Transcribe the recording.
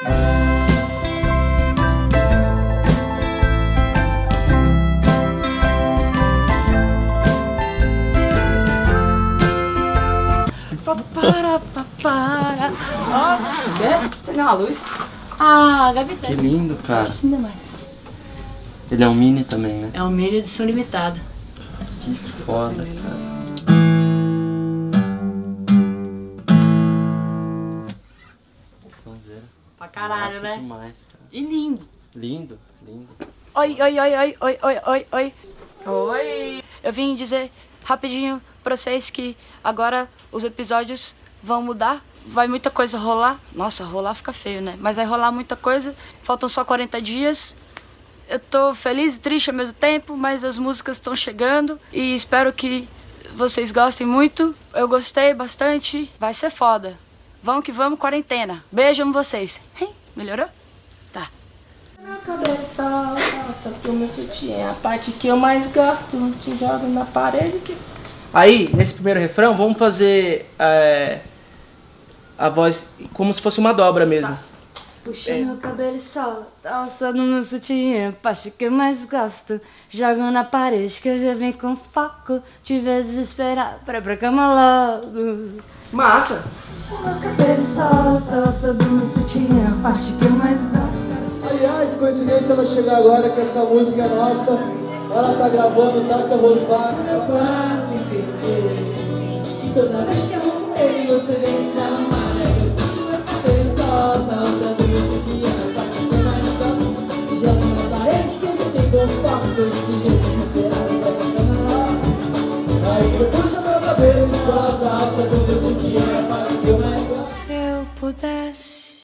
Para. Ó, quer? Acendeu uma luz? Ah, Gabi tem. Que lindo, cara. Acender mais. Ele é um mini também, né? É um mini edição limitada. Que foda, cara. Pra caralho, nossa, né? Demais, cara. E lindo. Lindo, lindo. Oi, oi, oi, oi, oi, oi, oi, oi. Oi. Eu vim dizer rapidinho pra vocês que agora os episódios vão mudar. Vai muita coisa rolar. Nossa, rolar fica feio, né? Mas vai rolar muita coisa. Faltam só 40 dias. Eu tô feliz e triste ao mesmo tempo, mas as músicas estão chegando. E espero que vocês gostem muito. Eu gostei bastante. Vai ser foda. Vamos que vamos, quarentena. Beijo, amo vocês. Melhorou? Tá. Minha cabeça, nossa, que o meu sutiã, a parte que eu mais gosto, te jogo na parede. Aí, nesse primeiro refrão, vamos fazer a voz como se fosse uma dobra mesmo. Tá. Puxa meu cabelo e solta, alçando meu sutiã, parte que eu mais gosto. Jogo na parede que eu já vim com foco. Te ver desesperado, pra cama logo. Massa! Puxa meu cabelo e solta, alçando meu sutiã, parte que eu mais gosto. Aliás, coincidência ela chegar agora que essa música é nossa. Ela tá gravando, tá se Rosbar. Toda vez que eu amo ele, você vem me dar uma